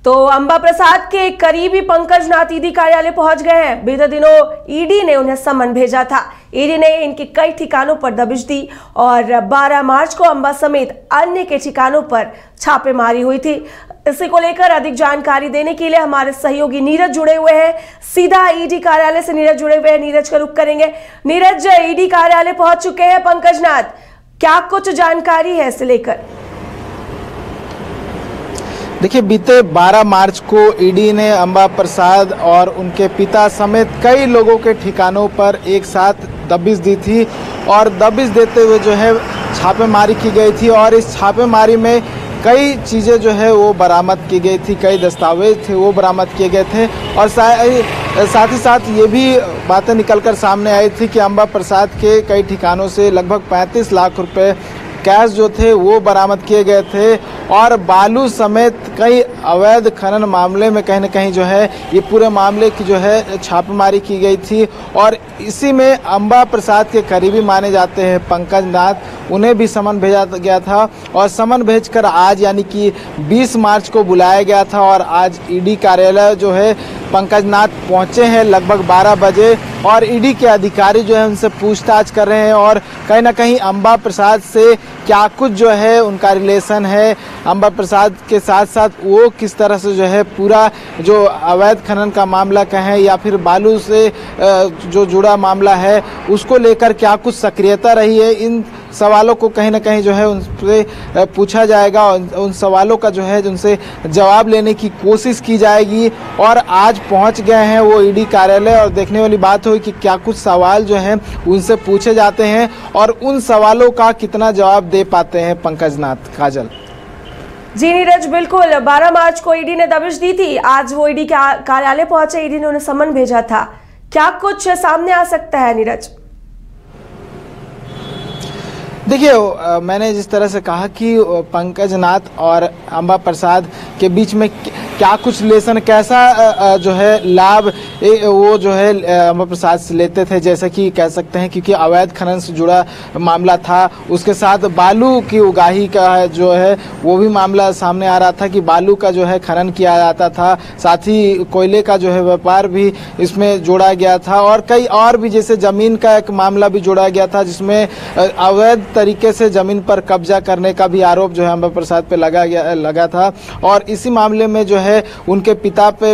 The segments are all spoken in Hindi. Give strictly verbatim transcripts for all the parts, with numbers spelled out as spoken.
तो अंबा प्रसाद के करीबी पंकज नाथ ईडी कार्यालय पहुंच गए हैं। बीते दिनों ईडी ने उन्हें समन भेजा था। ईडी ने इनके कई ठिकानों पर दबिश दी और बारह मार्च को अंबा समेत अन्य के ठिकानों पर छापेमारी हुई थी। इसी को लेकर अधिक जानकारी देने के लिए हमारे सहयोगी नीरज जुड़े हुए हैं। सीधा ईडी कार्यालय से नीरज जुड़े हुए हैं, नीरज का रुख करेंगे। नीरज, ईडी कार्यालय पहुंच चुके हैं पंकज नाथ, क्या कुछ जानकारी है इसे लेकर? देखिए, बीते बारह मार्च को ईडी ने अंबा प्रसाद और उनके पिता समेत कई लोगों के ठिकानों पर एक साथ दबिश दी थी और दबिश देते हुए जो है छापेमारी की गई थी और इस छापेमारी में कई चीज़ें जो है वो बरामद की गई थी, कई दस्तावेज थे वो बरामद किए गए थे और साथ ही साथ ये भी बातें निकलकर सामने आई थी कि अंबा प्रसाद के कई ठिकानों से लगभग पैंतीस लाख रुपए कैश जो थे वो बरामद किए गए थे और बालू समेत कई अवैध खनन मामले में कहीं ना कहीं जो है ये पूरे मामले की जो है छापेमारी की गई थी। और इसी में अंबा प्रसाद के करीबी माने जाते हैं पंकज नाथ, उन्हें भी समन भेजा गया था और समन भेजकर आज यानी कि बीस मार्च को बुलाया गया था और आज ईडी कार्यालय जो है पंकज नाथ पहुंचे हैं लगभग बारह बजे और ईडी के अधिकारी जो है उनसे पूछताछ कर रहे हैं और कहीं ना कहीं अंबा प्रसाद से क्या कुछ जो है उनका रिलेशन है, अंबा प्रसाद के साथ साथ वो किस तरह से जो है पूरा जो अवैध खनन का मामला कहें या फिर बालू से जो जुड़ा मामला है उसको लेकर क्या कुछ सक्रियता रही है, इन सवालों को कहीं ना कहीं जो है उनसे पूछा जाएगा और उन सवालों का जो है उनसे जवाब लेने की कोशिश की जाएगी। और आज पहुंच गए हैं वो ईडी कार्यालय और देखने वाली बात हुई कि क्या कुछ सवाल जो हैं उनसे पूछे जाते हैं और उन सवालों का कितना जवाब दे पाते हैं पंकज नाथ। काजल जी नीरज, बिल्कुल बारह मार्च को ईडी ने दबिश दी थी, आज वो ईडी कार्यालय पहुंचे, ईडी ने उन्हें समन भेजा था, क्या कुछ सामने आ सकता है नीरज? देखिए, मैंने जिस तरह से कहा कि पंकज नाथ और अंबा प्रसाद के बीच में क्या कुछ रिलेशन, कैसा जो है लाभ वो जो है अंबा प्रसाद से लेते थे, जैसे कि कह सकते हैं क्योंकि अवैध खनन से जुड़ा मामला था, उसके साथ बालू की उगाही का जो है वो भी मामला सामने आ रहा था कि बालू का जो है खनन किया जाता था, साथ ही कोयले का जो है व्यापार भी इसमें जोड़ा गया था और कई और भी, जैसे जमीन का एक मामला भी जोड़ा गया था जिसमें अवैध तरीके से जमीन पर कब्जा करने का भी आरोप जो है अंबा प्रसाद पे लगा गया लगा था। और इसी मामले में जो है उनके पिता पे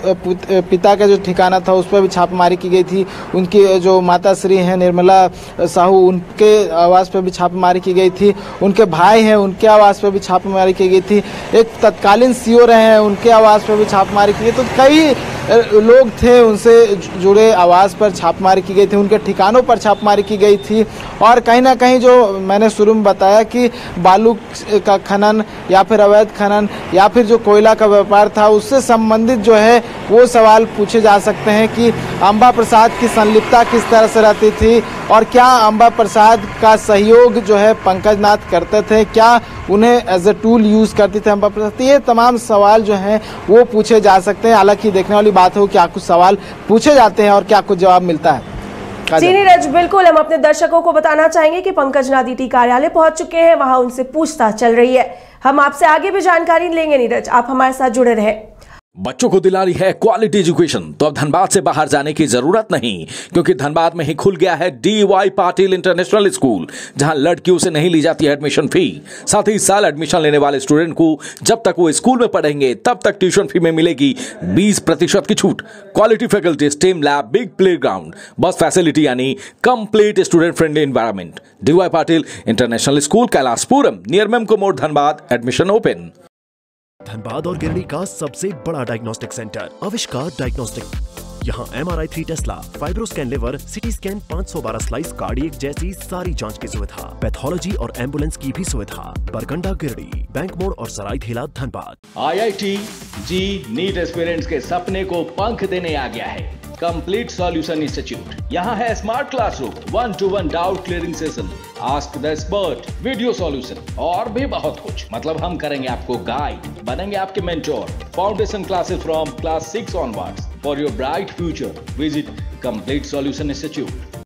पिता का जो ठिकाना था उस पर भी छापेमारी की गई थी, उनकी जो माता श्री हैं निर्मला साहू उनके आवास पर भी छापेमारी की गई थी, उनके भाई हैं उनके आवास पर भी छापेमारी की गई थी, एक तत्कालीन सीओ रहे हैं उनके आवास पर भी छापेमारी की गई। तो कई लोग थे उनसे जुड़े आवास पर छापेमारी की गई थी, उनके ठिकानों पर छापेमारी की गई थी और कहीं ना कहीं जो मैंने शुरू में बताया कि बालू का खनन या फिर अवैध खनन या फिर जो कोयला का व्यापार था उससे संबंधित जो है वो सवाल पूछे जा सकते हैं कि अंबा प्रसाद की संलिप्तता किस तरह से रहती थी और क्या अंबा प्रसाद का सहयोग जो है पंकज नाथ करते थे, क्या उन्हें एज ए टूल यूज करते थे अंबा प्रसाद। ये तमाम सवाल जो हैं वो पूछे जा सकते हैं। हालांकि देखने वाली बात हो क्या कुछ सवाल पूछे जाते हैं और क्या कुछ जवाब मिलता है। जी नीरज, बिल्कुल हम अपने दर्शकों को बताना चाहेंगे कि पंकज नाथ ईडी कार्यालय पहुंच चुके हैं, वहां उनसे पूछताछ चल रही है। हम आपसे आगे भी जानकारी लेंगे नीरज, आप हमारे साथ जुड़े रहे। बच्चों को दिला रही है क्वालिटी एजुकेशन, तो अब धनबाद से बाहर जाने की जरूरत नहीं, क्योंकि धनबाद में ही खुल गया है D Y Patil international school, जहां लड़कियों से नहीं ली जाती है एडमिशन फी। साथ ही इस साल एडमिशन लेने वाले स्टूडेंट को जब तक वो स्कूल में पढ़ेंगे तब तक ट्यूशन फी में मिलेगी बीस प्रतिशत की छूट। Quality faculty, STEM lab, big play ground, bus facility यानी complete student friendly environment. D Y Patil international school, Kailashpuram, near Memco मोड़, धनबाद। Admission open. धनबाद और गिरडी का सबसे बड़ा डायग्नोस्टिक सेंटर आविष्कार डायग्नोस्टिक। यहाँ M R I three Tesla, FibroScan liver, CT scan पाँच सौ बारह स्लाइस कार्डियक जैसी सारी जांच की सुविधा, पैथोलॉजी और एम्बुलेंस की भी सुविधा। बरगंडा, गिरडी, बैंक मोड़ और Saraidhela, Dhanbad. I I T JEE NEET aspirants के सपने को पंख देने आ गया है कंप्लीट सॉल्यूशन इंस्टीट्यूट। यहाँ है smart classroom, one to one doubt clearing session, ask the expert, video solution और भी बहुत कुछ। मतलब हम करेंगे आपको गाइड, बनेंगे आपके mentor. Foundation classes from class six onwards for your bright future. Visit complete solution institute.